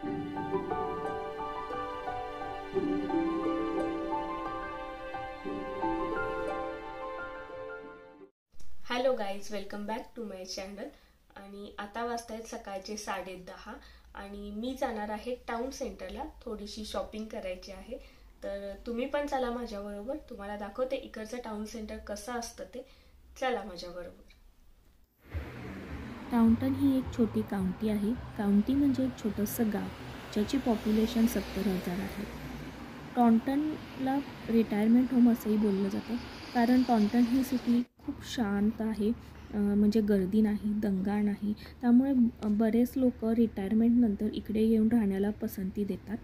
Hello guys, welcome back to my channel. आणि आता वाजतायत सकाळचे 10:30 आणि मी जाणार आहे टाउन सेंटरला. थोडीशी शॉपिंग करायची आहे, तर तुम्ही पण चला माझ्याबरोबर. तुम्हाला दाखवते इकडचं टाउन सेंटर कसं असतं ते. चला माझ्याबरोबर. टाउनटन ही एक छोटी काउंटी आहे. काउंटी म्हणजे एक छोटंसं गाव ज्याची पॉप्युलेशन 70,000 आहे. टॉन्टनला रिटायरमेंट होम असंही बोललं जातं, कारण टॉन्टन ही सिटी खूप शांत आहे. म्हणजे गर्दी नाही, दंगा नाही. त्यामुळे बरेच लोक रिटायरमेंटनंतर इकडे येऊन राहण्याला पसंती देतात.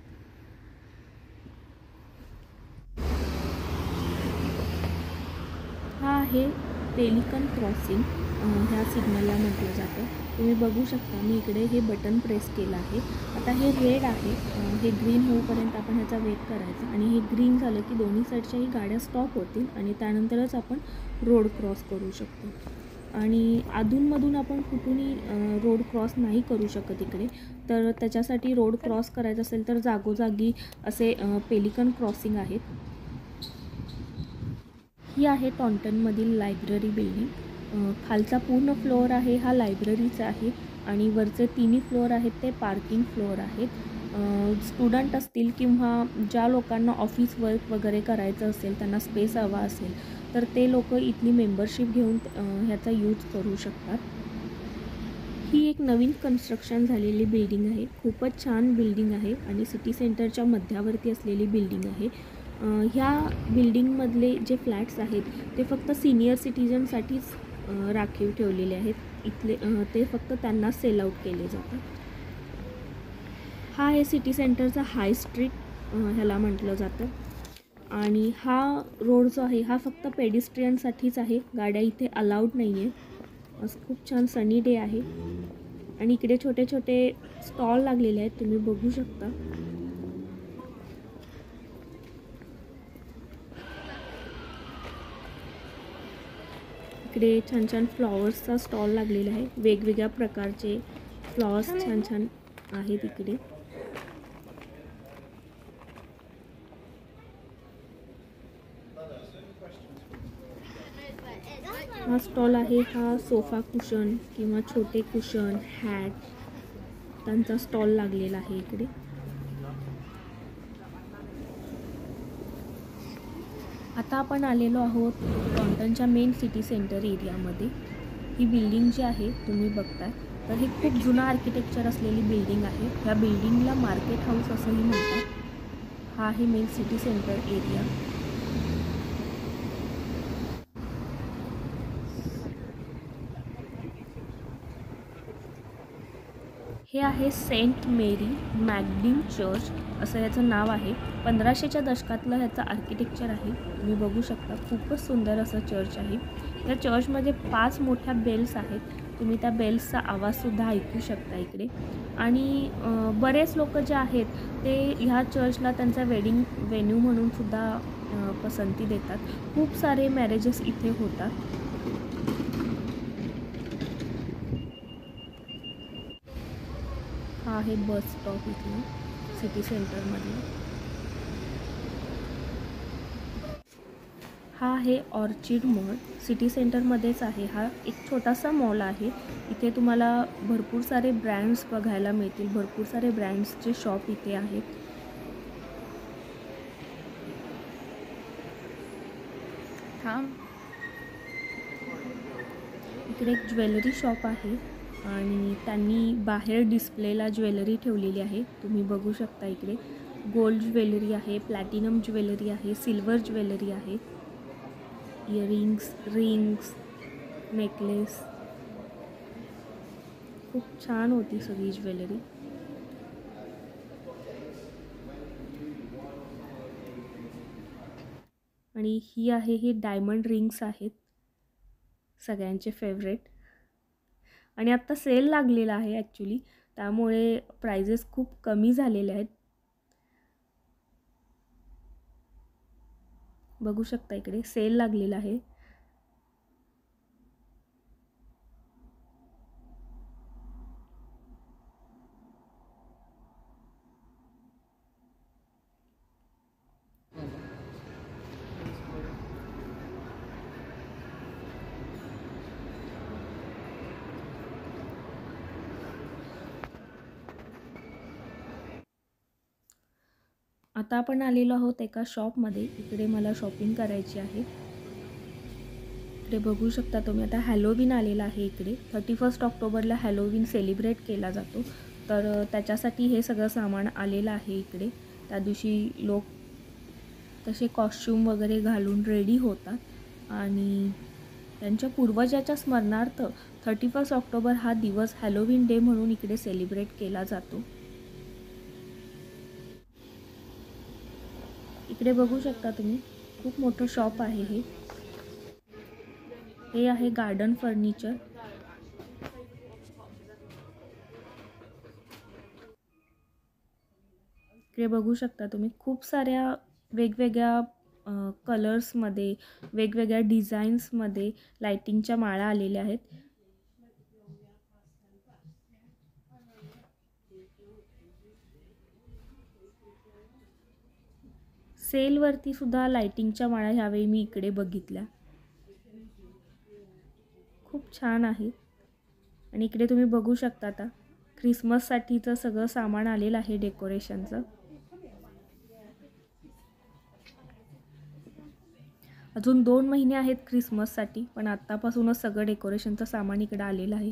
हा आहे पेलिकन क्रॉसिंग. ह्या सिग्नलला म्हटलं जातं. तुम्ही बघू शकता, मी इकडे हे बटन प्रेस केलं आहे. आता हे रेड आहे, हे ग्रीन होईपर्यंत आपण ह्याचा वेट करायचा आणि हे ग्रीन झालं की दोन्ही साईडच्याही गाड्या स्टॉप होतील आणि त्यानंतरच आपण रोड क्रॉस करू शकतो. आणि अधूनमधून आपण कुठूनही रोड क्रॉस नाही करू शकत इकडे. तर त्याच्यासाठी रोड क्रॉस करायचं असेल तर जागोजागी असे पेलिकन क्रॉसिंग आहेत. ही आहे टॉन्टनमधील लायब्ररी बिल्डिंग. खालचा पूर्ण फ्लोअर आहे हा लायब्ररीचा आहे आणि वरचे तिन्ही फ्लोअर आहेत ते पार्किंग फ्लोअर आहेत. स्टुडंट असतील किंवा ज्या लोकांना ऑफिस वर्क वगैरे करायचं असेल, त्यांना स्पेस हवा असेल, तर ते लोक इथली मेंबरशिप घेऊन ह्याचा यूज करू शकतात. ही एक नवीन कन्स्ट्रक्शन झालेली बिल्डिंग आहे. खूपच छान बिल्डिंग आहे आणि सिटी सेंटरच्या मध्यावरती असलेली बिल्डिंग आहे. ह्या बिल्डिंगमधले जे फ्लॅट्स आहेत ते फक्त सिनियर सिटीजनसाठीच राखीव ठेवलेले आहेत. इथले ते फक्त त्यांना सेल आउट केले जातात. हा आहे सिटी सेंटरचा हाय स्ट्रीट ह्याला म्हटलं जातं. आणि हा रोड जो आहे हा फक्त पेडिस्ट्रियनसाठीच आहे. गाड्या इथे अलाउड नाही आहे. असं खूप छान सनी डे आहे आणि इकडे छोटे छोटे स्टॉल लागलेले आहेत, तुम्ही बघू शकता. इकडे छान छान फ्लॉवर्सचा स्टॉल लागलेला आहे. वेगवेगळ्या प्रकारचे फ्लॉवर्स छान छान आहेत इकडे. हा स्टॉल आहे हा सोफा कुशन किंवा छोटे कुशन, हॅट त्यांचा स्टॉल लागलेला आहे इकडे. आता आपण आलेलो आहोत टॉन्टनच्या मेन सिटी सेंटर एरियामध्ये. ही बिल्डिंग जी आहे तुम्ही बघताय, तर ही खूप जुनं आर्किटेक्चर असलेली बिल्डिंग आहे. ह्या बिल्डिंगला मार्केट हाऊस असंही म्हणतात. हा आहे मेन सिटी सेंटर एरिया. हे आहे सेंट मेरी मॅगडिन चर्च असं याचं नाव आहे. 1500च्या दशकातलं ह्याचं आर्किटेक्चर आहे. तुम्ही बघू शकता, खूपच सुंदर असं चर्च आहे. या चर्चमध्ये 5 मोठ्या बेल्स आहेत. तुम्ही त्या बेल्सचा आवाजसुद्धा ऐकू शकता इकडे. आणि बरेच लोक जे आहेत ते ह्या चर्चला त्यांचा वेडिंग वेन्यू म्हणून सुद्धा पसंती देतात. खूप सारे मॅरेजेस इथे होतात. हा आहे बस स्टॉप इथला सिटी सेंटरमधला. हा आहे ऑर्चिड मॉल. सिटी सेंटरमध्येच आहे. हा एक छोटासा मॉल आहे. इथे तुम्हाला भरपूर सारे ब्रँड्स बघायला मिळतील. भरपूर सारे ब्रँड्सचे शॉप इथे आहेत. इकडे एक ज्वेलरी शॉप आहे आणि त्यांनी बाहेर डिस्प्लेला ज्वेलरी ठेवलेली आहे. तुम्ही बघू शकता इकडे गोल्ड ज्वेलरी आहे, प्लॅटिनम ज्वेलरी आहे, सिल्वर ज्वेलरी आहे, इयरिंग्स, रिंग्स, नेकलेस. खूप छान होती सगळी ज्वेलरी. आणि ही आहे, हे डायमंड रिंग्स आहेत, सगळ्यांचे फेवरेट. आणि आत्ता सेल लागलेला आहे ॲक्च्युली, त्यामुळे प्राइजेस खूप कमी झालेले आहेत. बघू शकता इकडे सेल लागलेला आहे. आता आपण आलेलो आहोत एका शॉपमध्ये. इकडे मला शॉपिंग करायची आहे. इकडे बघू शकता तुम्ही, आता हॅलोवीन आलेला आहे इकडे. 31 ऑक्टोबरला हॅलोवीन सेलिब्रेट केला जातो. तर त्याच्यासाठी हे सगळं सामान आलेलं आहे इकडे. त्या दिवशी लोक तसे कॉस्ट्यूम वगैरे घालून रेडी होतात आणि त्यांच्या पूर्वजाच्या स्मरणार्थ 31 ऑक्टोबर हा दिवस हॅलोवीन डे म्हणून इकडे सेलिब्रेट केला जातो. इकडे बघू शकता तुम्ही, खूप मोठं शॉप आहे हे. हे आहे गार्डन फर्निचर. इकडे बघू शकता तुम्ही, खूप साऱ्या वेगवेगळ्या कलर्समध्ये, वेगवेगळ्या डिझाईन्समध्ये लाइटिंगच्या माळा आलेल्या आहेत. सेलवरती सुद्धा लाइटिंगच्या माळा ह्यावेळी मी इकडे बघितल्या. खूप छान आहे. आणि इकडे तुम्ही बघू शकता, आता ख्रिसमससाठीचं सगळं सामान आलेलं आहे डेकोरेशनचं. अजून 2 महिने आहेत ख्रिसमससाठी, पण आत्तापासूनच सगळं डेकोरेशनचं सामान इकडे आलेलं आहे.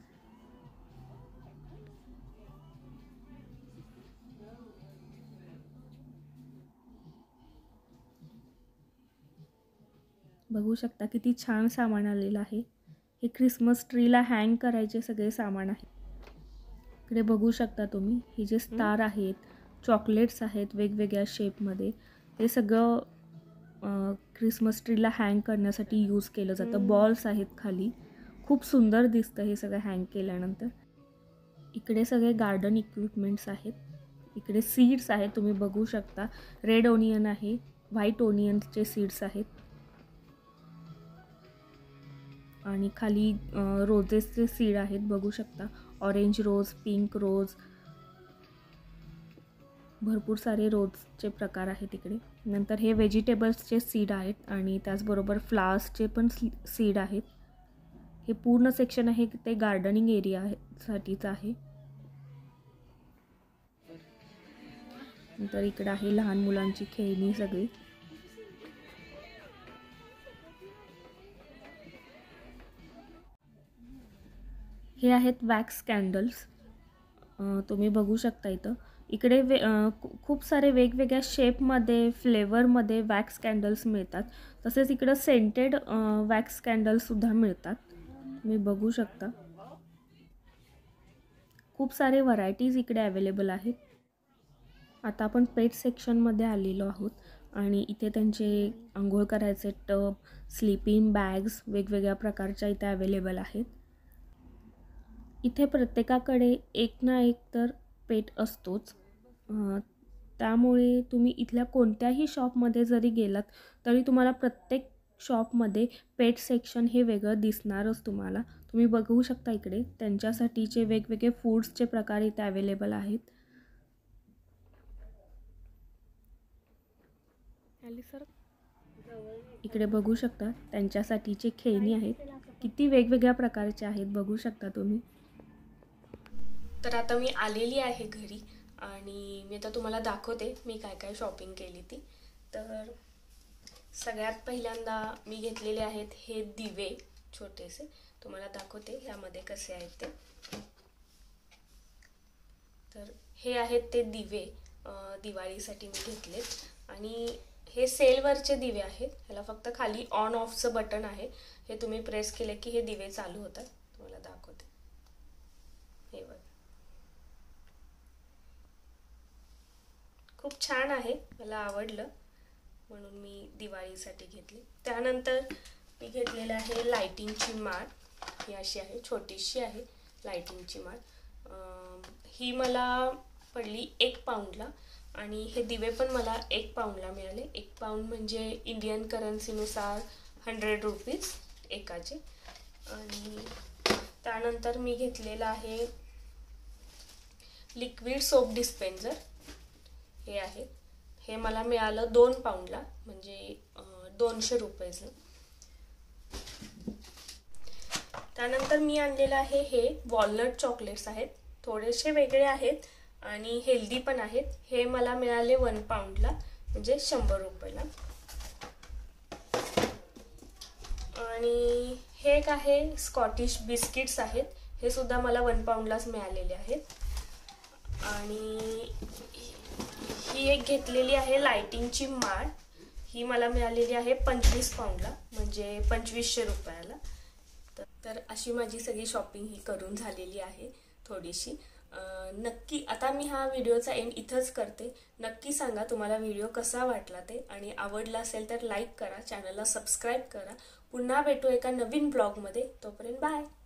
बघू शकता किती छान सामान आलेलं आहे. हे ख्रिसमस ट्रीला हँग करायचे सगळे सामान आहे. इकडे बघू शकता तुम्ही, हे जे स्टार आहेत, चॉकलेट्स आहेत वेगवेगळ्या शेपमध्ये, हे सगळं ख्रिसमस ट्रीला हँग करण्यासाठी यूज केलं जातं. बॉल्स आहेत खाली, खूप सुंदर दिसतं हे सगळं हँग केल्यानंतर. इकडे सगळे गार्डन इक्विपमेंट्स आहेत. इकडे सीड्स आहेत, तुम्ही बघू शकता. रेड ओनियन आहे, व्हाईट ओनियनचे सीड्स आहेत आणि खाली रोजेसचे सीड आहेत, बघू शकता. ऑरेंज रोज, पिंक रोज, भरपूर सारे रोजचे प्रकार आहेत इकडे. नंतर हे व्हेजिटेबल्सचे सीड आहेत आणि त्याचबरोबर फ्लावर्सचे पण सीड आहेत. हे पूर्ण सेक्शन आहे ते गार्डनिंग एरिया साठीचं आहे. नंतर इकडे आहे लहान मुलांची खेळणी सगळी. हे आहेत वॅक्स कॅन्डल्स, तुम्ही बघू शकता इथं. इकडे खूप सारे वेगवेगळ्या शेपमध्ये, फ्लेवरमध्ये वॅक्स कॅन्डल्स मिळतात. तसेच इकडं सेंटेड वॅक्स कॅन्डल्ससुद्धा मिळतात, तुम्ही बघू शकता. खूप सारे व्हरायटीज इकडे अवेलेबल आहेत. आता आपण पेट सेक्शनमध्ये आलेलो आहोत आणि इथे त्यांचे आंघोळ करायचे टब, स्लीपिंग बॅग्स वेगवेगळ्या प्रकारच्या इथे अवेलेबल आहेत. इथे प्रत्येकाकडे एक ना एक तर पेट असतोच. त्यामुळे तुम्ही इथल्या कोणत्याही शॉपमध्ये जरी गेलात तरी तुम्हाला प्रत्येक शॉपमध्ये पेट सेक्शन हे वेगळं दिसणारच तुम्हाला. तुम्ही बघू शकता इकडे त्यांच्यासाठीचे वेगवेगळे फूड्सचे प्रकार इथे अवेलेबल आहेत. इकडे बघू शकता त्यांच्यासाठीचे खेळणी आहेत, किती वेगवेगळ्या प्रकारचे आहेत बघू शकता तुम्ही. तर आता मी आलेली आहे घरी आणि मी आता तुम्हाला दाखवते मी काय काय शॉपिंग केली ती. तर सगळ्यात पहिल्यांदा मी घेतलेले आहेत हे दिवे छोटेसे, तुम्हाला दाखवते ह्यामध्ये कसे आहेत ते. तर हे आहेत ते दिवे, दिवाळीसाठी मी घेतलेत आणि हे सेलवरचे दिवे आहेत. ह्याला फक्त खाली ऑन ऑफचं बटन आहे, हे तुम्ही प्रेस केले की हे दिवे चालू होतात. तुम्हाला दाखवते, हे बघा, खूप छान आहे, मला आवडलं म्हणून मी दिवाळीसाठी घेतली. त्यानंतर मी घेतलेलं आहे लाइटिंगची माळ. ही अशी आहे, छोटीशी आहे लाइटिंगची माळ. ही मला पडली 1 पाऊंडला आणि हे दिवे पण मला 1 पाऊंडला मिळाले. 1 पाऊंड म्हणजे इंडियन करन्सीनुसार 100 रुपीज एकाचे. आणि त्यानंतर मी घेतलेलं आहे लिक्विड सोप डिस्पेन्सर. हे आहे, हे मला मिळालं 2 पाऊंडला म्हणजे 200 रुपयाचं. त्यानंतर मी आणलेलं आहे हे वॉलनट चॉकलेट्स आहेत, थोडेसे वेगळे आहेत आणि हेल्दी पण आहेत. हे मला मिळाले 1 पाऊंडला, म्हणजे 100 रुपयाला. आणि हे एक आहे स्कॉटिश बिस्किट्स आहेत. हे सुद्धा मला 1 पाऊंडलाच मिळालेले आहेत. आणि ही एक घेतलेली आहे लाइटिंगची माळ. ही मला मिळालेली आहे 25 पाऊंडला, म्हणजे 2500 रुपयाला. तर अशी माझी सगळी शॉपिंग ही करून झालेली आहे थोडीशी. नक्की आता मी हा व्हिडिओचा एंड इथंच करते. नक्की सांगा तुम्हाला व्हिडिओ कसा वाटला ते, आणि आवडला असेल तर लाईक करा, चॅनलला सबस्क्राईब करा. पुन्हा भेटू एका नवीन ब्लॉगमध्ये. तोपर्यंत बाय.